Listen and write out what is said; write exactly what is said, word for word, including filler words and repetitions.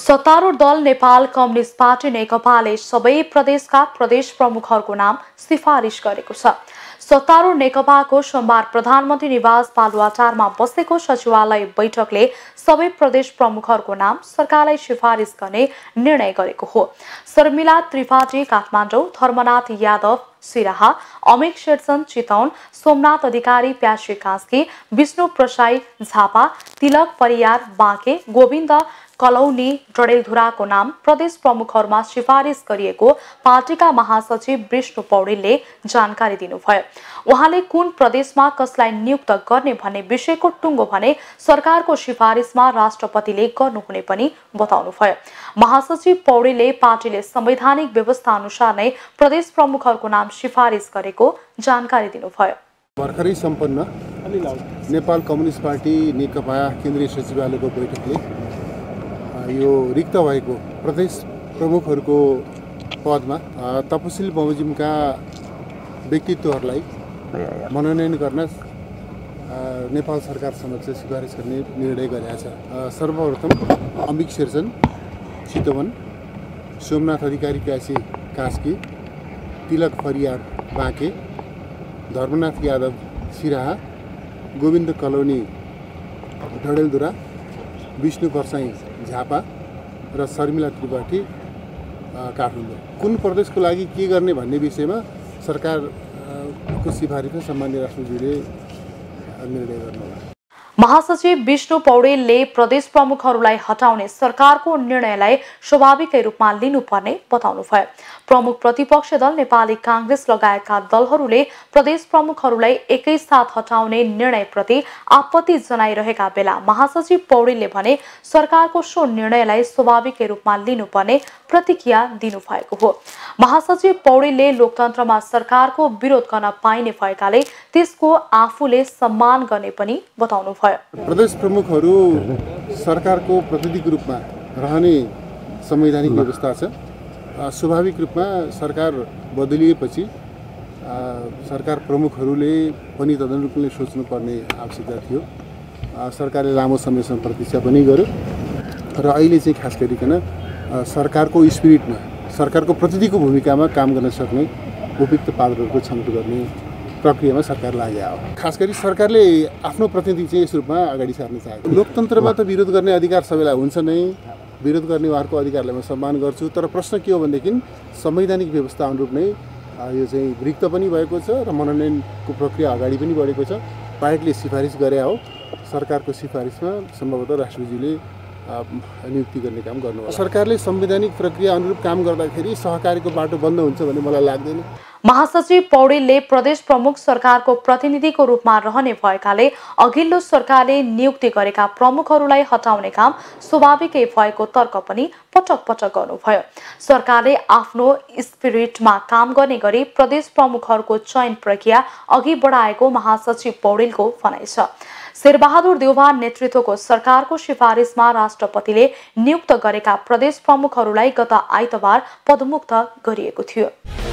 सत्तारूढ दल Nepal communist party नेकपाले सबै प्रदेशका प्रदेश प्रमुखहरूको नाम सिफारिस गरेको छ। सत्तारूढ नेकपाको सोमबार प्रधानमन्त्री निवास बालुवाटारमा बसेको सचिवालय बैठकले सबै प्रदेश प्रमुखहरूको नाम सरकारलाई सिफारिस गर्ने निर्णय गरेको हो। शर्मिला त्रिपाठी काठमाडौँ, धर्मनाथ यादव सिराहा, अमिक शेरचन चितौन, सोमनाथ अधिकारी प्यासी कास्की, विष्णु प्रसाई झापा, तिलक परियार बाँके, गोविन्द कलौनी डडेलधुराको नाम प्रदेश प्रमुखहरूमा सिफारिस गरिएको पार्टीका महासचिव विष्णु पौडेलले जानकारी दिनुभयो। उहाँले कुन प्रदेशमा कसलाई नियुक्त गर्ने भन्ने विषयको टुङ्गो भने सरकारको सिफारिसमा राष्ट्रपतिले गर्नुहुने पनि बताउनुभयो। महासचिव पौडेलले पार्टीले संवैधानिक व्यवस्था अनुसार नै प्रदेश प्रमुखहरूको नाम सिफारिस गरेको जानकारी दिनुभयो। भर्खरै सम्पन्न नेपाल कम्युनिस्ट पार्टी नेकपा केन्द्रीय सचिवालयको बैठकले यो रिक्त भएको प्रदेश प्रमुखहरूको पदमा तपसिल बमोजिमका व्यक्तित्वहरूलाई मनोनयन गर्न नेपाल सरकार समक्ष सिफारिस गर्ने निर्णय गरेको छ। सर्वप्रथम अमिक शेरचन चितवन, सोमनाथ अधिकारी प्यासी कास्की, तिलक परियार बाँके, धर्मनाथ यादव सिराहा, गोविन्द कलौनी डडेलधुरा, विष्णु प्रसाई झापा र शर्मिला त्रिपाठी काठमाडौँ। कुन प्रदेशको लागि के गर्ने भन्ने विषयमा सरकारको सिफारिसमा सम्माननीय राष्ट्रपतिले निर्णय गर्नुभयो। महासचिव विष्णु पौडेलले प्रदेश प्रमुखहरूलाई हटाउने सरकारको निर्णयलाई स्वाभाविकै रूपमा लिनुपर्ने बताउनुभयो। प्रमुख प्रतिपक्ष दल नेपाली कांग्रेस लगायतका दलहरूले प्रदेश प्रमुखहरूलाई एकैसाथ हटाउने निर्णयप्रति आपत्ति जनाइरहेका बेला महासचिव पौडेलले भने सरकारको सो निर्णयलाई स्वाभाविकै रूपमा लिनुपर्ने प्रतिक्रिया दिनुभएको हो। महासचिव पौडेलले लोकतन्त्रमा सरकारको विरोध गर्न पाइने भएकाले त्यसको आफूले सम्मान गर्ने पनि बताउनुभयो। प्रदेश प्रमुखहरू सरकारको प्रतिनिधिको रूपमा रहने संवैधानिक व्यवस्था छ। स्वाभाविक रूपमा सरकार बदलिएपछि सरकार प्रमुखहरूले पनि तदनुरूपले सोच्नुपर्ने आवश्यकता थियो। सरकारले लामो समयसम्म प्रतीक्षा पनि गर्यो र अहिले चाहिँ खास गरिकन सरकारको स्पिरिटमा सरकारको प्रतिनिधिको भूमिकामा काम गर्न सक्ने उपयुक्त पात्रहरूको छनौट गर्ने प्रक्रियामा सरकार लागेको हो। खास गरी सरकारले आफ्नो प्रतिनिधि चाहिँ यस रूपमा अगाडि सार्न चाहेको। लोकतन्त्रमा त विरोध गर्ने अधिकार सबैलाई हुन्छ नै, विरोध गर्ने उहाँहरूको अधिकारलाई म सम्मान गर्छु। तर प्रश्न के हो भनेदेखि संवैधानिक व्यवस्था अनुरूप नै यो चाहिँ रिक्त पनि भएको छ र मनोनयनको प्रक्रिया अगाडि पनि बढेको छ। पार्टीले सिफारिस गरे हो, सरकारको सिफारिसमा सम्भवतः राष्ट्रपतिले नियुक्ति गर्ने काम गर्नु। सरकारले संवैधानिक प्रक्रिया अनुरूप काम गर्दाखेरि सहकारीको बाटो बन्द हुन्छ भन्ने मलाई लाग्दैन। महासचिव पौडेलले प्रदेश प्रमुख सरकारको प्रतिनिधिको रूपमा रहने भएकाले अघिल्लो सरकारले नियुक्ति गरेका प्रमुखहरूलाई हटाउने काम स्वाभाविकै भएको तर्क पनि पटक पटक गर्नुभयो। सरकारले आफ्नो स्पिरिटमा काम गर्ने गरी प्रदेश प्रमुखहरूको चयन प्रक्रिया अघि बढाएको महासचिव पौडेलको भनाइ छ। शेरबहादुर देउवा नेतृत्वको सरकारको सिफारिसमा राष्ट्रपतिले नियुक्त गरेका प्रदेश प्रमुखहरूलाई गत आइतबार पदमुक्त गरिएको थियो।